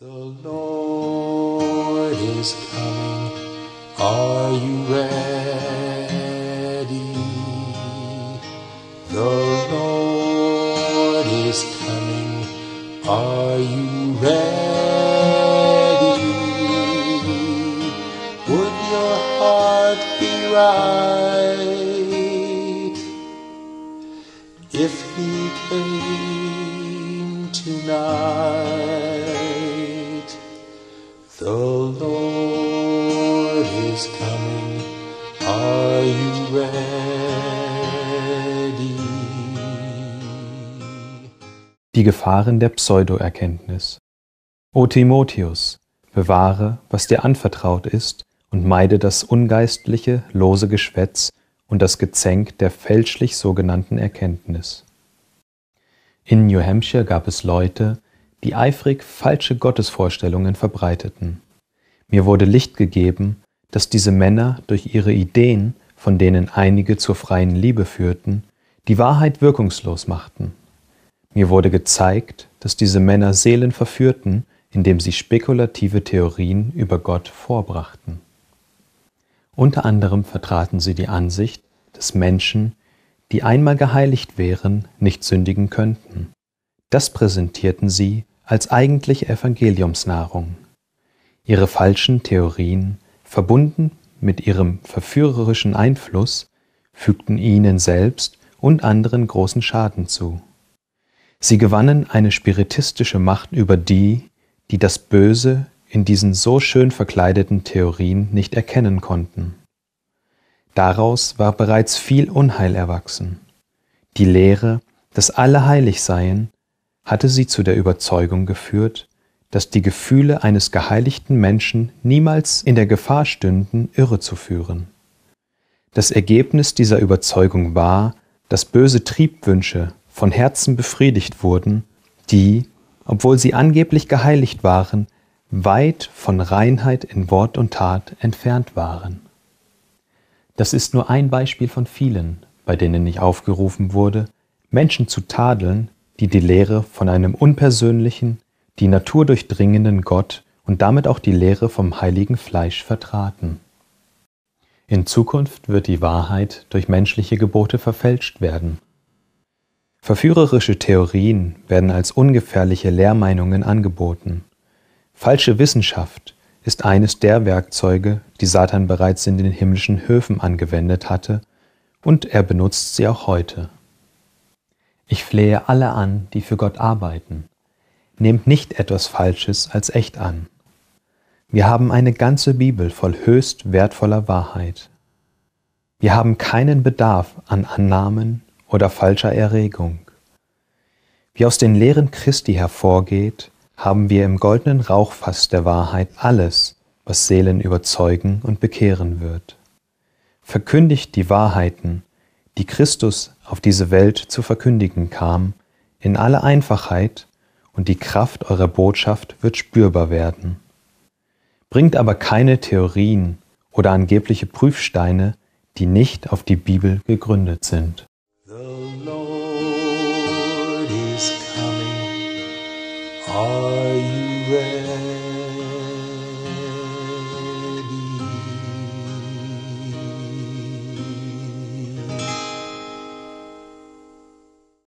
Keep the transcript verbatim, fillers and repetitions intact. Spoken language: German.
The Lord is coming, are you ready? The Lord is coming, are you ready? Would your heart be right if he came tonight? The Lord is coming, are you ready? Die Gefahren der Pseudoerkenntnis. O Timotheus, bewahre, was dir anvertraut ist, und meide das ungeistliche, lose Geschwätz und das Gezänk der fälschlich sogenannten Erkenntnis. In New Hampshire gab es Leute, die eifrig falsche Gottesvorstellungen verbreiteten. Mir wurde Licht gegeben, dass diese Männer durch ihre Ideen, von denen einige zur freien Liebe führten, die Wahrheit wirkungslos machten. Mir wurde gezeigt, dass diese Männer Seelen verführten, indem sie spekulative Theorien über Gott vorbrachten. Unter anderem vertraten sie die Ansicht, dass Menschen, die einmal geheiligt wären, nicht sündigen könnten. Das präsentierten sie als eigentlich Evangeliumsnahrung. Ihre falschen Theorien, verbunden mit ihrem verführerischen Einfluss, fügten ihnen selbst und anderen großen Schaden zu. Sie gewannen eine spiritistische Macht über die, die das Böse in diesen so schön verkleideten Theorien nicht erkennen konnten. Daraus war bereits viel Unheil erwachsen. Die Lehre, dass alle heilig seien, hatte sie zu der Überzeugung geführt, dass die Gefühle eines geheiligten Menschen niemals in der Gefahr stünden, irre zu führen. Das Ergebnis dieser Überzeugung war, dass böse Triebwünsche von Herzen befriedigt wurden, die, obwohl sie angeblich geheiligt waren, weit von Reinheit in Wort und Tat entfernt waren. Das ist nur ein Beispiel von vielen, bei denen ich aufgerufen wurde, Menschen zu tadeln, die die Lehre von einem unpersönlichen, die Natur durchdringenden Gott und damit auch die Lehre vom heiligen Fleisch vertraten. In Zukunft wird die Wahrheit durch menschliche Gebote verfälscht werden. Verführerische Theorien werden als ungefährliche Lehrmeinungen angeboten. Falsche Wissenschaft ist eines der Werkzeuge, die Satan bereits in den himmlischen Höfen angewendet hatte, und er benutzt sie auch heute. Ich flehe alle an, die für Gott arbeiten. Nehmt nicht etwas Falsches als echt an. Wir haben eine ganze Bibel voll höchst wertvoller Wahrheit. Wir haben keinen Bedarf an Annahmen oder falscher Erregung. Wie aus den Lehren Christi hervorgeht, haben wir im goldenen Rauchfass der Wahrheit alles, was Seelen überzeugen und bekehren wird. Verkündigt die Wahrheiten, die Christus auf diese Welt zu verkündigen kam, in aller Einfachheit, und die Kraft eurer Botschaft wird spürbar werden. Bringt aber keine Theorien oder angebliche Prüfsteine, die nicht auf die Bibel gegründet sind.